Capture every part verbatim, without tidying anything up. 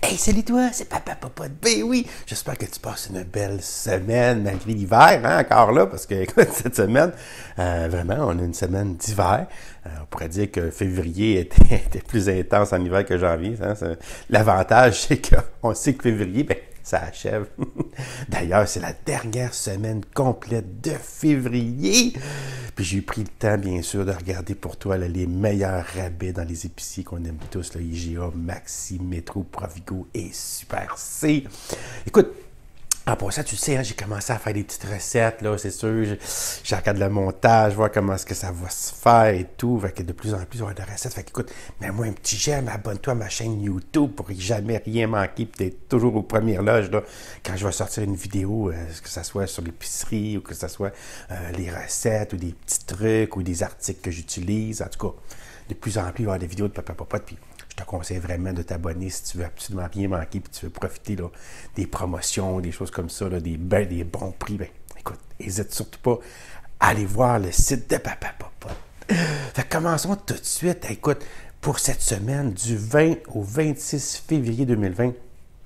Hey, salut toi, c'est Papa Popote. Ben oui, j'espère que tu passes une belle semaine malgré l'hiver, hein, encore là, parce que écoute, cette semaine, euh, vraiment, on a une semaine d'hiver. Euh, on pourrait dire que février était, était plus intense en hiver que janvier. Hein, l'avantage, c'est qu'on sait que février, ben, ça achève. D'ailleurs, c'est la dernière semaine complète de février. Puis j'ai pris le temps, bien sûr, de regarder pour toi là, les meilleurs rabais dans les épiciers qu'on aime tous, là, I G A, Maxi, Métro, Provigo et Super C. Écoute, en passant, tu sais, hein, j'ai commencé à faire des petites recettes, là, c'est sûr. Je, je regarde le montage, voir comment est-ce que ça va se faire et tout. Fait que de plus en plus, on va de recettes. Fait que, écoute, mets-moi un petit j'aime, abonne-toi à ma chaîne YouTube pour jamais rien manquer, puis d'être toujours aux premières loges, là, quand je vais sortir une vidéo, euh, que ce soit sur l'épicerie ou que ce soit euh, les recettes ou des petits trucs ou des articles que j'utilise. En tout cas, de plus en plus, il va y avoir des vidéos de Papa Popote, puis je te conseille vraiment de t'abonner si tu veux absolument rien manquer puis tu veux profiter là, des promotions, des choses comme ça, là, des, ben, des bons prix. Ben, écoute, n'hésite surtout pas à aller voir le site de Papa Popote. Fait que commençons tout de suite. Écoute, pour cette semaine, du vingt au vingt-six février deux mille vingt,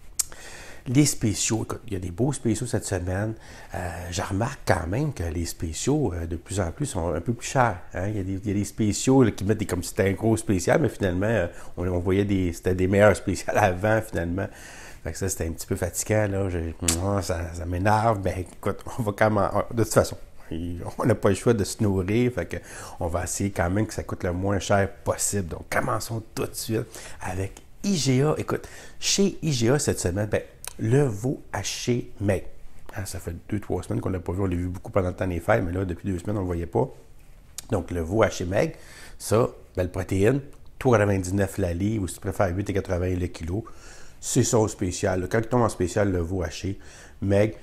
les spéciaux, écoute, il y a des beaux spéciaux cette semaine. Euh, je remarque quand même que les spéciaux, euh, de plus en plus, sont un peu plus chers. Hein? Il, y a des, il y a des spéciaux là, qui mettent des, comme si c'était un gros spécial, mais finalement, euh, on, on voyait des, c'était des meilleurs spéciaux avant, finalement. Fait que ça, c'était un petit peu fatigant, là. Je, oh, ça, ça m'énerve. Ben, écoute, on va quand même... De toute façon, on n'a pas le choix de se nourrir, fait que on va essayer quand même que ça coûte le moins cher possible. Donc, commençons tout de suite avec I G A. Écoute, chez I G A cette semaine, ben, le veau haché Meg. Hein, ça fait deux, trois semaines qu'on ne l'a pas vu. On l'a vu beaucoup pendant le temps des fêtes, mais là, depuis deux semaines, on ne le voyait pas. Donc, le veau haché Meg, ça, belle protéine, trois quatre-vingt-dix-neuf la livre, ou si tu préfères huit quatre-vingts le kilo. C'est ça au spécial. Là. Quand il tombe en spécial, le veau haché Meg,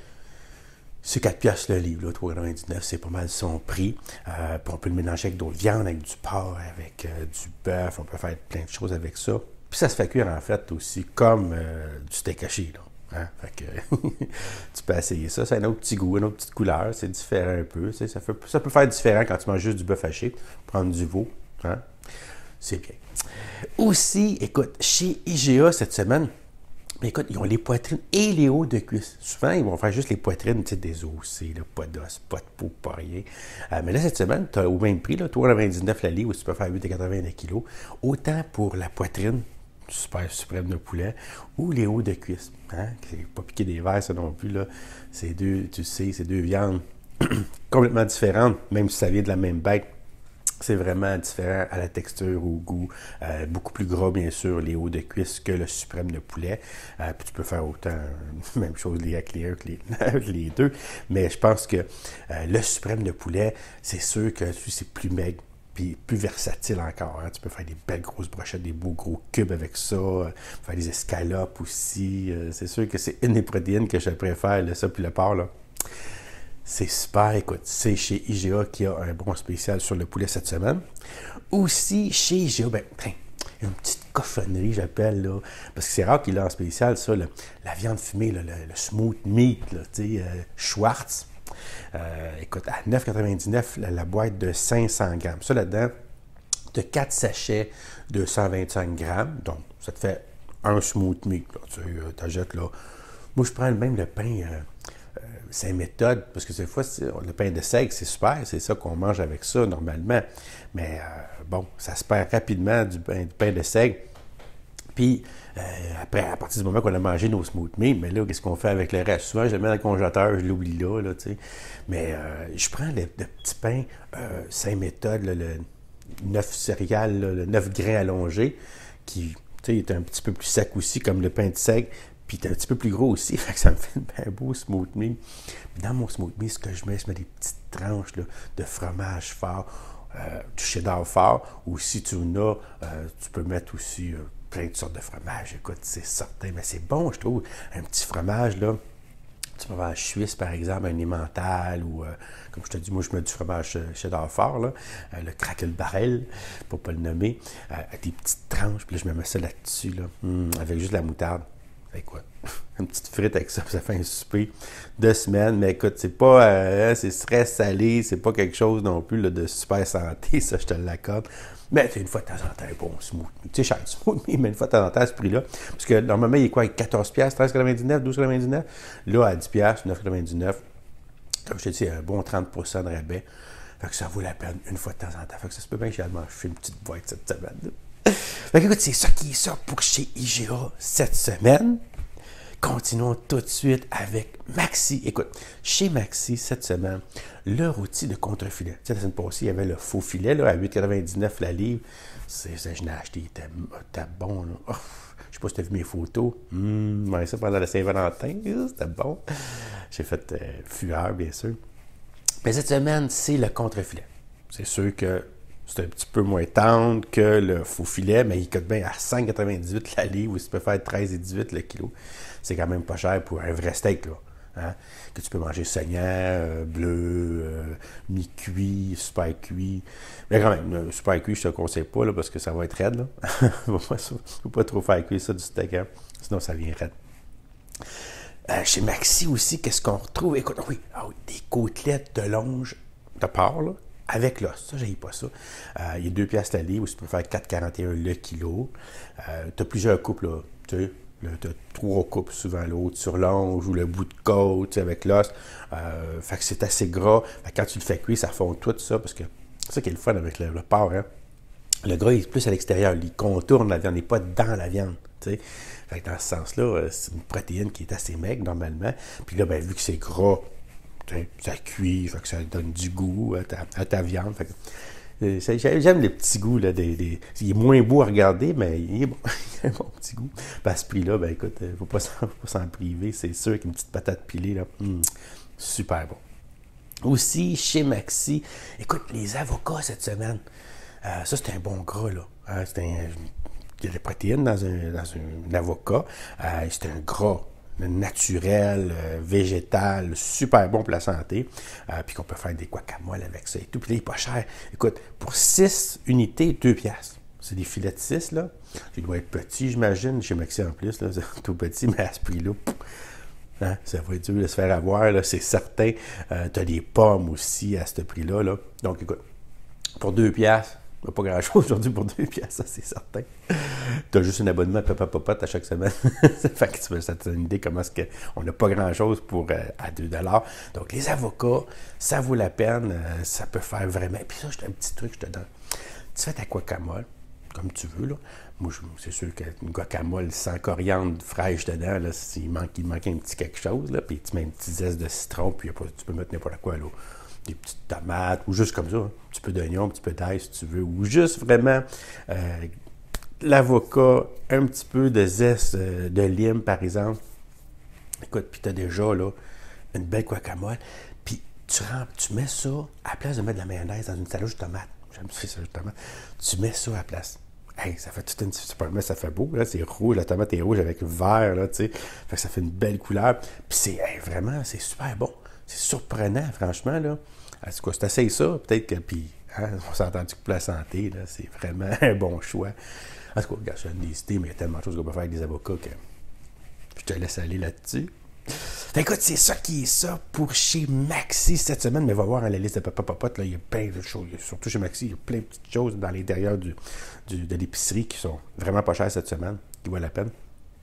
c'est quatre piastres le livre, trois quatre-vingt-dix-neuf, c'est pas mal son prix. Euh, puis on peut le mélanger avec d'autres viandes, avec du porc, avec euh, du bœuf, on peut faire plein de choses avec ça. Puis ça se fait cuire en fait aussi comme euh, du steak haché, là. Hein? Fait que tu peux essayer ça. C'est un autre petit goût, une autre petite couleur. C'est différent un peu. Ça, fait, ça peut faire différent quand tu manges juste du bœuf haché. Prendre du veau. Hein? C'est bien. Aussi, écoute, chez I G A cette semaine, écoute, ils ont les poitrines et les hauts de cuisse. Souvent, ils vont faire juste les poitrines, tu sais, des os, là, pas d'os, pas de peau, pas rien. Euh, mais là, cette semaine, tu as au même prix, trois quatre-vingt-dix-neuf la livre, ou tu peux faire huit quatre-vingts le kilo. Autant pour la poitrine, super suprême de poulet, ou les hauts de cuisse. Hein? C'est pas piquer des verres, ça non plus, là. C'est deux, tu sais, c'est deux viandes complètement différentes, même si ça vient de la même bête. C'est vraiment différent à la texture, au goût. Euh, beaucoup plus gras, bien sûr, les hauts de cuisse que le suprême de poulet. Euh, puis tu peux faire autant, euh, même chose avec les, avec les, avec les deux. Mais je pense que euh, le suprême de poulet, c'est sûr que c'est plus maigre. Puis plus versatile encore. Hein. Tu peux faire des belles grosses brochettes, des beaux gros cubes avec ça, euh, faire des escalopes aussi. Euh, c'est sûr que c'est une des protéines que je préfère, là, ça, puis le porc, là. C'est super. Écoute, c'est chez I G A qui a un bon spécial sur le poulet cette semaine. Aussi, chez I G A, ben, une petite cochonnerie, j'appelle, là, parce que c'est rare qu'il a en spécial, ça, là, la viande fumée, là, le, le smooth meat, là, tu sais, euh, Schwartz. Euh, écoute, à neuf quatre-vingt-dix-neuf, la, la boîte de cinq cents grammes. Ça, là-dedans, tu as quatre sachets de cent vingt-cinq grammes. Donc, ça te fait un smooth meat. Tu euh, t'achètes, là. Moi, je prends même le pain euh, euh, Saint-Méthode, parce que cette fois, le pain de seigle, c'est super. C'est ça qu'on mange avec ça, normalement. Mais, euh, bon, ça se perd rapidement du pain, du pain de seigle. Puis, euh, après, à partir du moment qu'on a mangé nos smooth meat, mais là, qu'est-ce qu'on fait avec le reste? Souvent, je le mets dans le congélateur, je l'oublie là, là, tu sais. Mais euh, je prends le, le petit pain euh, Saint-Méthode, là, le neuf céréales, là, le neuf grains allongé, qui, tu sais, est un petit peu plus sec aussi, comme le pain de seigle, puis il est un petit peu plus gros aussi, fait que ça me fait un beau smooth meat. Puis dans mon smooth meat, ce que je mets, je mets des petites tranches là, de fromage fort, euh, du cheddar fort, ou si tu en as, euh, tu peux mettre aussi... Euh, plein de sortes de fromages. Écoute, c'est certain, mais c'est bon, je trouve. Un petit fromage, là, du fromage suisse, par exemple, un emmental, ou, euh, comme je te dis, moi, je mets du fromage cheddar fort, là, euh, le crackle barrel, pour ne pas le nommer, euh, avec des petites tranches, puis là, je me mets ça là-dessus, là, mm, avec juste de la moutarde. Fait quoi? une petite frite avec ça, puis ça fait un souper de semaine. Mais écoute, c'est pas, euh, c'est très salé, c'est pas quelque chose non plus là, de super santé, ça, je te l'accorde. Mais c'est une fois de temps en temps, un bon smoothie. Tu sais, cher smoothie, mais une fois de temps en temps à ce prix-là. Parce que normalement, il est quoi, avec quatorze piastres, treize quatre-vingt-dix-neuf, douze quatre-vingt-dix-neuf? Là, à dix piastres, neuf quatre-vingt-dix-neuf. Comme je te dis, un bon trente pour cent de rabais. Fait que ça vaut la peine une fois de temps en temps. Fait que ça se peut bien que j'ai manger une petite boîte cette semaine. Fait que écoute, c'est ça qui est ça pour chez I G A cette semaine. Continuons tout de suite avec Maxi. Écoute, chez Maxi, cette semaine, leur outil de contre-filet. Tu sais, la semaine passée, il y avait le faux filet là, à huit quatre-vingt-dix-neuf la livre. C'est ça, je l'ai acheté, il était, était bon. Là. Oh, je sais pas si tu as vu mes photos. Hum, mmh, ça pendant la Saint-Valentin, c'était bon. J'ai fait euh, fueur, bien sûr. Mais cette semaine, c'est le contre-filet. C'est sûr que c'est un petit peu moins tendre que le faux filet, mais il coûte bien à cinq quatre-vingt-dix-huit la livre, ou si tu peux faire treize et dix-huit le kilo. C'est quand même pas cher pour un vrai steak, là. Hein? Que tu peux manger saignant, euh, bleu, euh, mi-cuit, super cuit. Mais quand même, euh, super cuit, je te le conseille pas, là, parce que ça va être raide, là. Il ne faut pas trop faire cuire ça du steak, hein? Sinon ça vient raide. Euh, chez Maxi aussi, qu'est-ce qu'on retrouve? Écoute, oui, ah oui, des côtelettes de longe de porc, là, avec l'os. Ça, j'aille pas ça. Euh, il y a deux piastres la livre, où tu peux faire quatre quarante et un le kilo. Euh, tu as plusieurs coupes, là, tu sais. Tu as trois coupes, souvent l'autre sur l'onge ou le bout de côte avec l'os. Euh, fait que c'est assez gras. Fait que quand tu le fais cuire, ça fond tout ça, parce que c'est ça qui est le fun avec le, le porc. Hein? Le gras il est plus à l'extérieur. Il contourne la viande, il n'est pas dans la viande. T'sais. Fait que dans ce sens-là, c'est une protéine qui est assez maigre normalement. Puis là, ben, vu que c'est gras, ça cuit, fait que ça donne du goût à ta, à ta viande. Fait que, j'aime les petits goûts, là, des, des, il est moins beau à regarder, mais il est bon, il a un bon petit goût. Puis à ce prix-là, ben écoute, il ne faut pas s'en priver, c'est sûr qu'une petite patate pilée, là, mm, super bon. Aussi, chez Maxi, écoute, les avocats cette semaine, euh, ça c'est un bon gras, là. Euh, c'est un, il y a des protéines dans un, dans un, un avocat, euh, c'est un gras naturel, euh, végétal, super bon pour la santé, euh, puis qu'on peut faire des guacamoles avec ça et tout, puis là, il n'est pas cher. Écoute, pour six unités, deux piastres. C'est des filets de six, là. Il doit être petit, j'imagine, chez Maxi en plus, là, c'est tout petit, mais à ce prix-là, hein, ça va être dur de se faire avoir, là, c'est certain. Euh, tu as des pommes aussi à ce prix-là, là. Donc, écoute, pour deux piastres, pas grand-chose aujourd'hui pour deux piastres, ça c'est certain. Tu as juste un abonnement à Papa Popote à chaque semaine. Fait que tu veux, ça te donne une idée comment est-ce qu'on n'a pas grand-chose pour euh, à deux dollars. Donc les avocats, ça vaut la peine, euh, ça peut faire vraiment. Puis ça, j'ai un petit truc, je te donne. Tu fais ta guacamole, comme tu veux, là. Moi, c'est sûr qu'une guacamole sans coriandre fraîche dedans, là, il manque, il manque un petit quelque chose, là, puis tu mets une petite zeste de citron, puis pas, tu peux mettre n'importe quoi, là. Des petites tomates, ou juste comme ça, hein. Un petit peu d'oignon, un petit peu d'ail si tu veux, ou juste vraiment euh, l'avocat, un petit peu de zeste euh, de lime, par exemple. Écoute, puis tu as déjà là, une belle guacamole, puis tu, tu mets ça, à la place de mettre de la mayonnaise dans une salade de tomates, j'aime ça, salade de tomates, tu mets ça à la place. Hey, ça fait toute une super, mais ça fait beau, là, c'est rouge, la tomate est rouge avec vert, là, tu sais, fait que ça fait une belle couleur, puis c'est hey, vraiment, c'est super bon. C'est surprenant, franchement, là. En tout cas, si tu essayes ça, peut-être que, puis, hein, on s'entend que pour la santé, là, c'est vraiment un bon choix. En tout cas, regarde, je donne des idées, mais il y a tellement de choses qu'on peut faire avec des avocats que je te laisse aller là-dessus. Fait écoute, c'est ça qui est ça pour chez Maxi cette semaine, mais va voir hein, la liste de Papa Popote, là, il y a plein de choses, surtout chez Maxi, il y a plein de petites choses dans l'intérieur du, du, de l'épicerie qui sont vraiment pas chères cette semaine, qui valent la peine.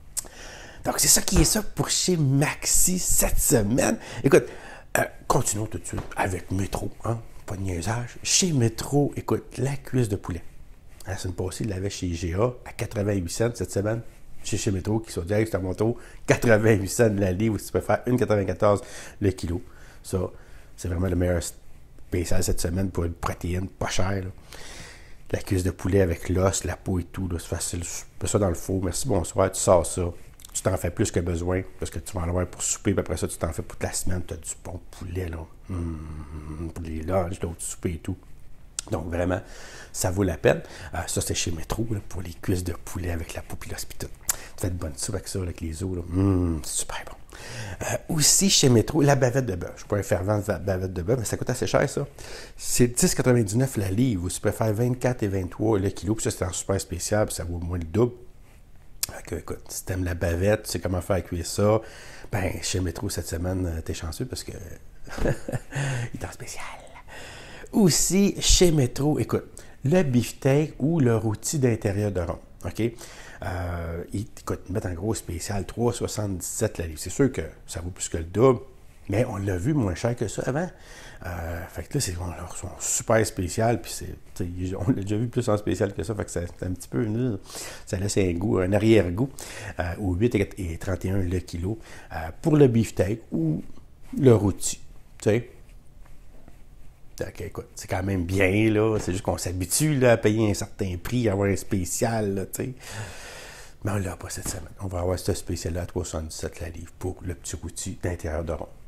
Donc, c'est ça qui est ça pour chez Maxi cette semaine. Écoute, Euh, continuons tout de suite avec Métro, hein? Pas de niaisage. Chez Métro, écoute, la cuisse de poulet. La semaine passée, il l'avait chez I G A à quatre-vingt-huit cents cette semaine. Chez chez Métro, qui sont direct à mon tour, quatre-vingt-huit cents la livre, où tu peux faire une virgule quatre-vingt-quatorze le kilo. Ça, c'est vraiment le meilleur spécial cette semaine pour une protéine pas chère. Là. La cuisse de poulet avec l'os, la peau et tout, là, c'est facile. Tu mets ça dans le four. Merci, bonsoir, tu sors ça. Tu t'en fais plus que besoin, parce que tu vas en avoir pour souper, puis après ça, tu t'en fais toute la semaine, tu as du bon poulet, là, mmh, pour les lunchs, d'autres soupers et tout. Donc, vraiment, ça vaut la peine. Euh, ça, c'est chez Métro, là, pour les cuisses de poulet avec la peau et l'os, puis tout. Tu fais de bonne soupe avec ça, là, avec les os, là. Mmh, c'est super bon. Euh, aussi, chez Métro, la bavette de bœuf. Je ne suis pas un fervent de bavette de bœuf, mais ça coûte assez cher, ça. C'est dix quatre-vingt-dix-neuf la livre, ou tu peux faire vingt-quatre et vingt-trois le kilo, puis ça, c'est en super spécial, puis ça vaut au moins le double. Fait que, écoute, si t'aimes la bavette, tu sais comment faire cuire ça, ben, chez Métro cette semaine, t'es chanceux parce que il est en spécial. Aussi, chez Métro, écoute, le beefsteak ou le rôti d'intérieur de rond, OK? Euh, ils, écoute, ils mettent en gros spécial trois virgule soixante-dix-sept la livre. C'est sûr que ça vaut plus que le double, mais on l'a vu moins cher que ça avant. Euh, fait que là, c'est on, sont super spécial, puis c'est, on l'a déjà vu plus en spécial que ça, fait que c'est un petit peu, ça laisse un goût, un arrière-goût, euh, au huit et trente et un le kilo, euh, pour le beefsteak ou le rôti, tu sais. Donc, écoute, c'est quand même bien, là, c'est juste qu'on s'habitue, là, à payer un certain prix, à avoir un spécial, là, tu sais. Mais on l'a pas cette semaine. On va avoir ce spécial-là à trois virgule soixante-dix-sept la livre pour le petit rôti d'intérieur de rond.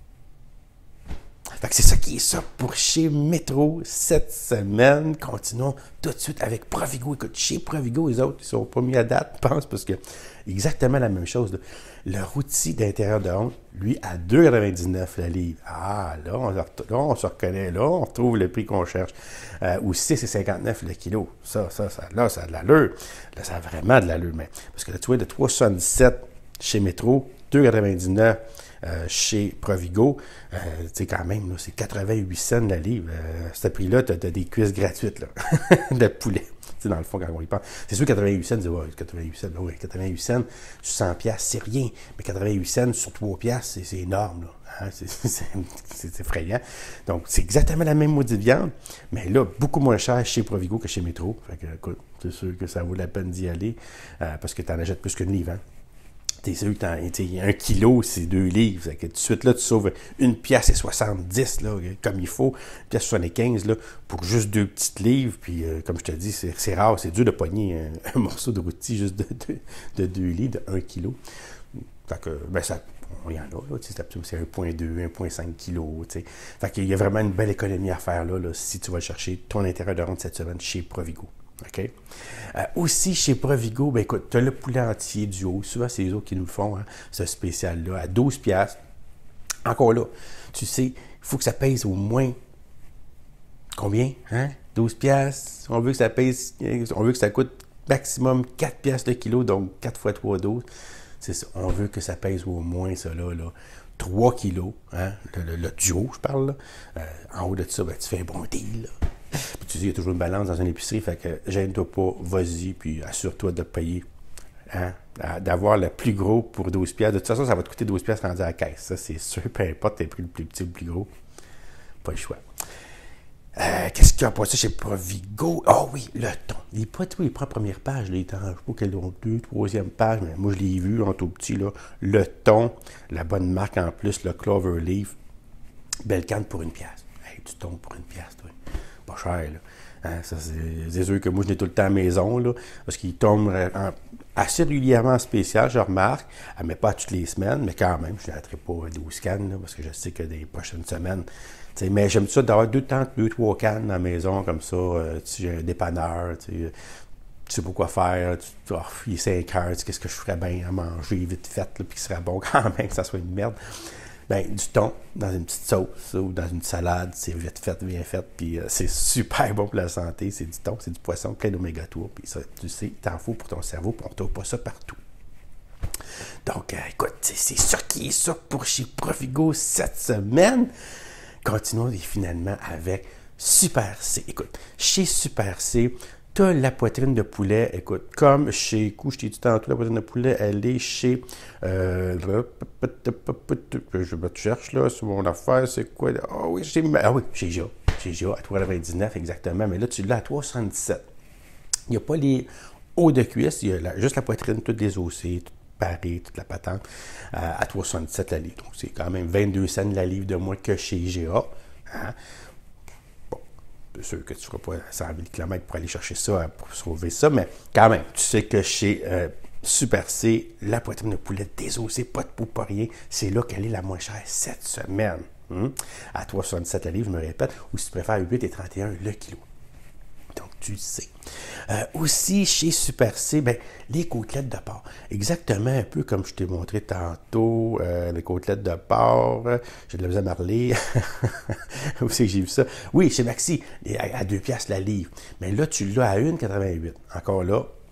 Fait que c'est ça qui est ça pour chez Métro cette semaine. Continuons tout de suite avec Provigo. Écoute, chez Provigo, les autres, ils sont pas mis à date, je pense, parce que exactement la même chose. Là. Le rôti d'intérieur de honte, lui, à deux virgule quatre-vingt-dix-neuf la livre. Ah, là on, là, on se reconnaît, là, on retrouve le prix qu'on cherche. Euh, ou six virgule cinquante-neuf le kilo. Ça, ça, ça, là, ça a de l'allure. Là, ça a vraiment de l'allure. Mais, parce que là, tu vois, de trois virgule soixante-dix-sept chez Métro, deux virgule quatre-vingt-dix-neuf Euh, chez Provigo, euh, tu sais, quand même, là, c'est quatre-vingt-huit cents la livre. Euh, à ce prix-là, tu as des cuisses gratuites là, de poulet. Tu sais, dans le fond, quand on y pense. C'est sûr, quatre-vingt-huit cents, tu dis, ouais, quatre-vingt-huit cents, ben oui, quatre-vingt-huit cents sur cent piastres, c'est rien. Mais quatre-vingt-huit cents sur trois piastres, c'est, c'est énorme, là. Hein? C'est, c'est, c'est effrayant. Donc, c'est exactement la même maudite viande, mais là, beaucoup moins cher chez Provigo que chez Métro. Fait que, écoute, c'est sûr que ça vaut la peine d'y aller, euh, parce que tu en achètes plus qu'une livre, hein. T'es sûr que t'as, un kilo, c'est deux livres. Que tout de suite, là, tu sauves une pièce et soixante-dix, là, comme il faut. Une pièce soixante-quinze, là, pour juste deux petites livres. Puis, euh, comme je te dis, c'est, c'est rare, c'est dur de pogner un, un morceau de rôti juste de, de, de deux livres, de un kilo. Fait que, ben, ça, il y en a, là, c'est, c'est un virgule deux, un virgule cinq kilo, tu sais. Fait qu'il y a vraiment une belle économie à faire, là, là si tu vas chercher ton intérieur de ronde cette semaine chez Provigo. OK? Euh, aussi, chez Provigo, ben écoute, tu as le poulet entier du haut. Souvent, c'est les autres qui nous le font, hein, ce spécial-là, à douze piastres. Encore là, tu sais, il faut que ça pèse au moins combien? Hein? douze piastres. On veut que ça pèse, on veut que ça coûte maximum quatre piastres le kilo, donc quatre fois trois, douze. C'est ça. On veut que ça pèse au moins ça là, là trois kilos, hein? Le, le, le duo, je parle, là. Euh, en haut de ça, ben, tu fais un bon deal, là. Puis tu dis, il y a toujours une balance dans une épicerie, fait que gêne-toi pas, vas-y, puis assure-toi de payer, hein, d'avoir le plus gros pour douze piastres. De toute façon, ça va te coûter douze piastres rendu à la caisse. Ça, c'est sûr, peu importe, t'as pris le plus petit ou le plus gros. Pas le choix. Euh, qu'est-ce qu'il y a pas ça chez Provigo? Ah oh, oui, le thon. Il n'est pas tout, il prend première page, là, il est en, je sais pas quelle deux, troisième page, mais moi je l'ai vu en tout petit, là. Le thon, la bonne marque en plus, le Cloverleaf, belle canne pour une pièce. Hey, du thon pour une pièce, toi. Pas cher, là. Hein, ça, c'est, c'est sûr que moi, je n'ai tout le temps à la maison, là, parce qu'il tombe en, assez régulièrement en spécial, je remarque. Elle ne met pas toutes les semaines, mais quand même, je n'arrêterai pas douze cannes, là, parce que je sais que des prochaines semaines, t'sais, mais j'aime ça d'avoir deux temps, deux, trois cannes dans la maison, comme ça, euh, j'ai un dépanneur, tu sais pas quoi faire, tu, oh, il est cinq heures, qu'est-ce que je ferais bien à manger vite fait, là, puis qui serait bon quand même, que ça soit une merde. Ben, du thon dans une petite sauce ou dans une salade, c'est vite fait, bien fait, puis euh, c'est super bon pour la santé. C'est du thon, c'est du poisson plein d'oméga trois, puis ça, tu sais, t'en faut pour ton cerveau, puis on ne trouve pas ça partout. Donc, euh, écoute, c'est, c'est ça qui est ça pour chez Provigo cette semaine. Continuons finalement avec Super C. Écoute, chez Super C, tu as la poitrine de poulet. Écoute, comme chez Coup, je t'ai dit tantôt, la poitrine de poulet, elle est chez... Euh, je me cherche là sur mon affaire, c'est quoi? Ah oh, oui, chez, ah oui, chez G A. Chez G A, à trois virgule quatre-vingt-dix-neuf exactement. Mais là, tu l'as à trois virgule soixante-dix-sept. Il n'y a pas les hauts de cuisse, il y a la, juste la poitrine, toutes les ossées, tout paré, toute la patente, euh, à trois virgule soixante-dix-sept la livre. Donc, c'est quand même vingt-deux cents la livre de moins que chez G A. Hein? C'est sûr que tu ne feras pas cent mille kilomètres pour aller chercher ça, pour sauver ça, mais quand même, tu sais que chez euh, Super C, la poitrine de poulet désossée, pas de peau, pas rien, c'est là qu'elle est la moins chère cette semaine. Hein? À trois virgule soixante-dix-sept la livre, je me répète, ou si tu préfères huit virgule trente et un le kilo. Donc, tu sais. Euh, aussi, chez Super C, ben, les côtelettes de porc. Exactement un peu comme je t'ai montré tantôt, euh, les côtelettes de porc. J'ai de la misère à parler. Où c'est que j'ai vu ça? Oui, chez Maxi, à, à deux piastres la livre. Mais là, tu l'as à un virgule quatre-vingt-huit. Encore là,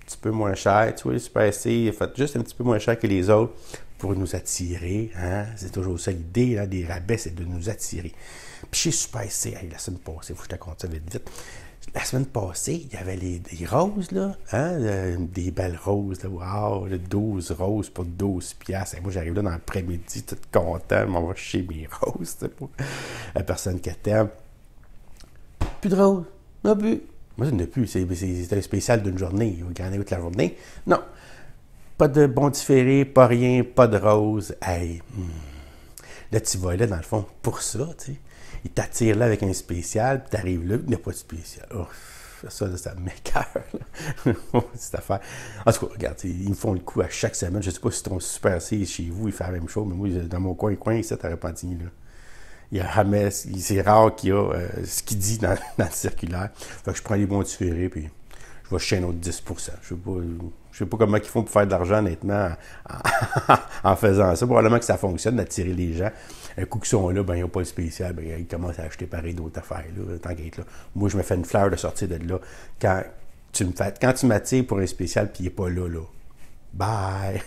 petit peu moins cher. Tu vois, le Super C, fait juste un petit peu moins cher que les autres pour nous attirer. Hein? C'est toujours ça l'idée, hein, des rabais, c'est de nous attirer. Puis chez Super C, hey, la semaine passée, il faut que je te raconte ça vite, vite. La semaine passée, il y avait les, des roses, là, hein, euh, des belles roses, là, wow, douze roses pour douze piastres. Et moi, j'arrive là dans l'après-midi, tout content, m'en va chez mes roses, c'est pour la personne que t'aime. Plus de roses, non plus. Moi, ça ne plus, c'est, c'est un spécial d'une journée, il y en a toute la journée. Non, pas de bon différé, pas rien, pas de roses. Hey, hmm. Là, tu vas là, dans le fond, pour ça, tu sais. Il t'attire là avec un spécial, puis t'arrives là, il n'y a pas de spécial. Oh, ça, là, ça m'écoeure, cette affaire. En tout cas, regarde, ils me font le coup à chaque semaine. Je ne sais pas si ton Super C chez vous, il fait la même chose, mais moi, dans mon coin-coin, ici, à Repentigny, là, il y a jamais, c'est rare qu'il y a euh, ce qu'il dit dans, dans le circulaire. Fait que je prends les bons différés, puis je vais chez un autre dix pour cent. Je ne sais pas, je sais pas comment ils font pour faire de l'argent, honnêtement, en, en faisant ça. Probablement que ça fonctionne, d'attirer les gens. Un coup qu'ils sont là, ben, ils n'ont pas le spécial, ben, ils commencent à acheter pareil d'autres affaires, là, tant qu'être là. Moi, je me fais une fleur de sortir de là. Quand tu me fais, quand tu m'attires pour un spécial, puis il n'est pas là, là. Bye!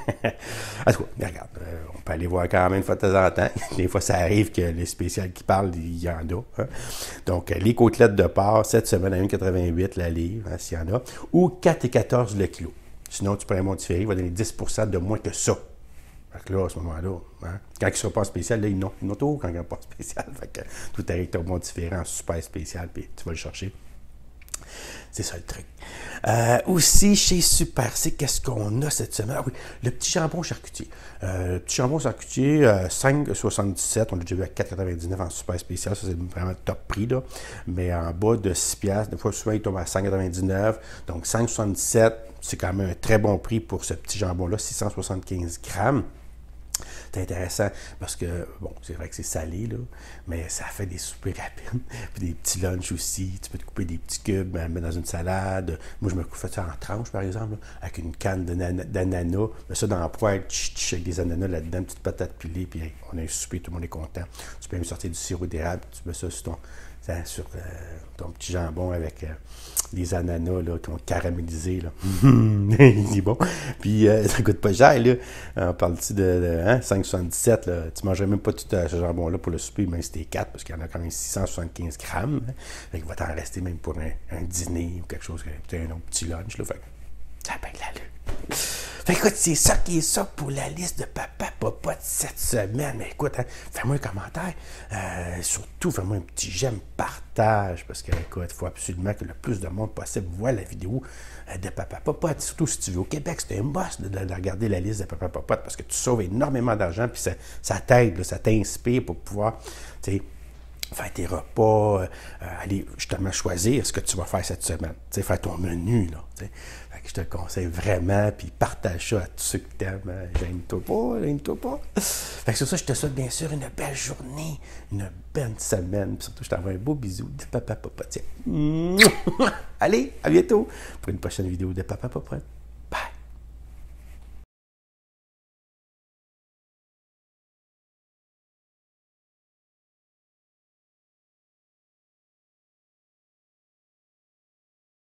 En tout cas, regarde, euh, on peut aller voir quand même une fois de temps en temps. Des fois, ça arrive que les spéciales qui parlent, il y en a. Hein. Donc, les côtelettes de porc, cette semaine à un virgule quatre-vingt-huit la livre, hein, s'il y en a, ou quatre virgule quatorze le kilo. Sinon, tu prends un Montiféry, il va donner dix pour cent de moins que ça. Fait que là, à ce moment-là, hein, quand il ne sera pas en spécial, là, ils n'ont pas tout quand il n'est pas en spécial. Fait que tout arrive ton Montiféry en super spécial, puis tu vas le chercher. C'est ça le truc. Euh, aussi, chez Super C, qu'est-ce qu'on a cette semaine? Ah oui, le petit jambon charcutier. Euh, le petit jambon charcutier, euh, cinq virgule soixante-dix-sept. On l'a déjà vu à quatre virgule quatre-vingt-dix-neuf en super spécial. Ça, c'est vraiment top prix, là. Mais en bas de six piastres, des fois, souvent, il tombe à cinq virgule quatre-vingt-dix-neuf. Donc, cinq virgule soixante-dix-sept, c'est quand même un très bon prix pour ce petit jambon-là, six cent soixante-quinze grammes. C'est intéressant parce que, bon, c'est vrai que c'est salé, là, mais ça fait des soupers rapides. Puis des petits lunchs aussi. Tu peux te couper des petits cubes, mettre dans une salade. Moi, je me fais ça en tranches, par exemple, là, avec une canne d'ananas. Mets ça dans la poêle, avec des ananas là-dedans, une petite patate pilée, puis hey, on a un souper, tout le monde est content. Tu peux même sortir du sirop d'érable, tu mets ça sur ton, sur, euh, ton petit jambon avec euh, des ananas là, qui ont caramélisé. Là. Il est bon. Puis euh, ça coûte pas cher. Là. On parle ici de, de hein, cinq virgule soixante-dix-sept. Là. Tu ne mangerais même pas tout euh, ce jambon-là pour le souper, même si c'était quatre, parce qu'il y en a quand même six cent soixante-quinze grammes. Hein. Fait qu'il va t'en rester même pour un, un dîner ou quelque chose, un autre petit lunch. Là. Fait que ça paye l'allure. Fait écoute, c'est ça qui est ça pour la liste de papa popote cette semaine. Mais écoute, hein, fais-moi un commentaire. Euh, surtout, fais-moi un petit j'aime, partage. Parce que, écoute, il faut absolument que le plus de monde possible voit la vidéo euh, de papa popote. Surtout si tu veux au Québec, c'est un boss de, de, de regarder la liste de papa popote parce que tu sauves énormément d'argent puis ça, ça t'aide, là, ça t'inspire pour pouvoir, tu sais, faire tes repas, euh, aller justement choisir ce que tu vas faire cette semaine. Tu sais, faire ton menu, là. Tu sais. Fait que je te le conseille vraiment, puis partage ça à tous ceux que t'aimes. Hein. Gêne-toi pas, gêne-toi pas. Fait que sur ça, je te souhaite bien sûr une belle journée, une belle semaine, puis surtout, je t'envoie un beau bisou de Papa Popote. Allez, à bientôt pour une prochaine vidéo de Papa Popote.